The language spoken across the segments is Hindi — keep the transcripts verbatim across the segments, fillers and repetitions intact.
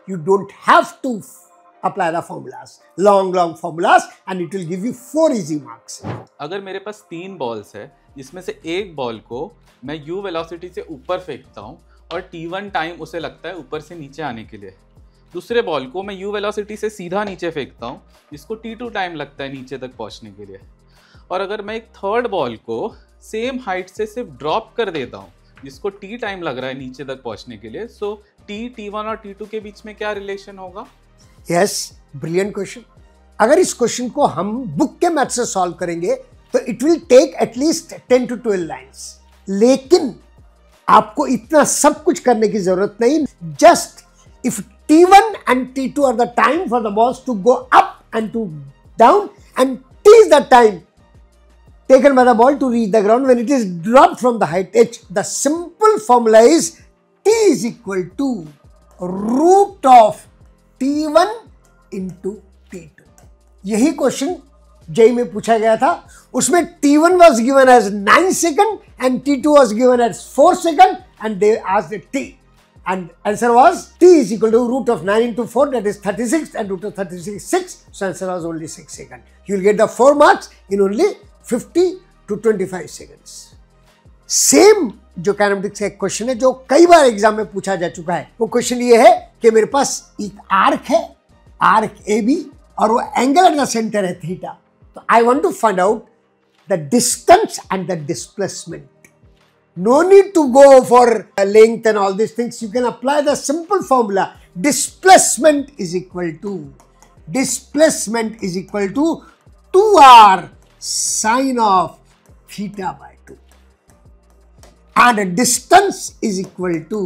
you don't have to apply the formulas, long long formulas, and it will give you four easy marks. अगर मेरे पास तीन बॉल्स है जिसमें से एक बॉल को मैं u वेलोसिटी से ऊपर फेंकता हूँ और टी वन टाइम उसे लगता है ऊपर से नीचे आने के लिए, दूसरे बॉल को मैं u वेलोसिटी से सीधा नीचे फेंकता हूँ जिसको टी टू टाइम लगता है नीचे तक पहुँचने के लिए, और अगर मैं एक थर्ड बॉल को सेम हाइट से सिर्फ ड्रॉप कर देता हूँ जिसको t टाइम लग रहा है नीचे तक पहुँचने के लिए, सो t टी वन और टी टू के बीच में क्या रिलेशन होगा? Yes, brilliant question. अगर इस क्वेश्चन को हम बुक के मैथ से सॉल्व करेंगे तो it will take at least ten to twelve lines, लेकिन आपको इतना सब कुछ करने की जरूरत नहीं। Just if T one and T two are the time for the balls to go up and to down and t is the time taken by the ball to reach the ground when it is dropped from the height h, the simple formula is t is equal to root of t one into t two. यही क्वेश्चन जेई में पूछा गया था, उसमें t one was given as nine second and t two was given as four second and they asked the t, and answer was t is equal to root of nine into four, that is thirty-six, and root of thirty-six is six, so answer was only six second. You will get the four marks in only fifty to twenty-five seconds. Same जो काइनेमेटिक्स का एक क्वेश्चन है जो कई बार एग्जाम में पूछा जा चुका है, वो क्वेश्चन ये है कि मेरे पास एक आर्क है, आर्क ए बी, और वो एंगल एट द सेंटर है थीटा। तो I want to find out the distance and the displacement. No need to go for length and all these things. You can apply the simple formula. Displacement is equal to displacement is equal to two r sine of theta by two, and distance is equal to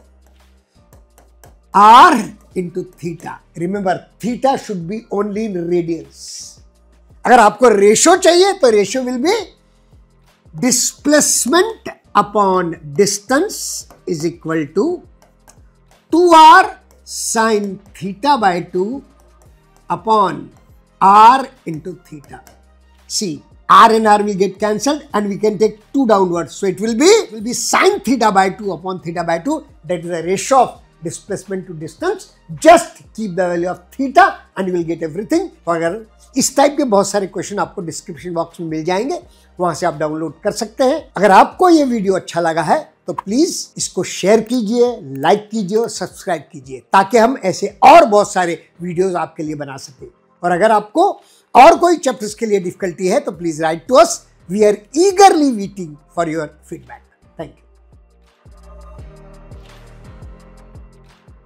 r into theta. Remember, theta should be only in radians. अगर आपको रेशो चाहिए तो ratio will be displacement upon distance is equal to two r sine theta by two upon r into theta. See, r and r will get cancelled and we can take two downwards. So it will be will be sine theta by two upon theta by two. That is the ratio of displacement to distance. Just keep the value of theta and you will get everything. अगर इस टाइप के बहुत सारे क्वेश्चन आपको डिस्क्रिप्शन बॉक्स में मिल जाएंगे, वहां से आप डाउनलोड कर सकते हैं। अगर आपको ये वीडियो अच्छा लगा है तो प्लीज इसको शेयर कीजिए, लाइक कीजिए और सब्सक्राइब कीजिए, ताकि हम ऐसे और बहुत सारे वीडियोस आपके लिए बना सकें। और अगर आपको और कोई चैप्टर्स के लिए डिफिकल्टी है तो please write to us, we are eagerly waiting for your feedback.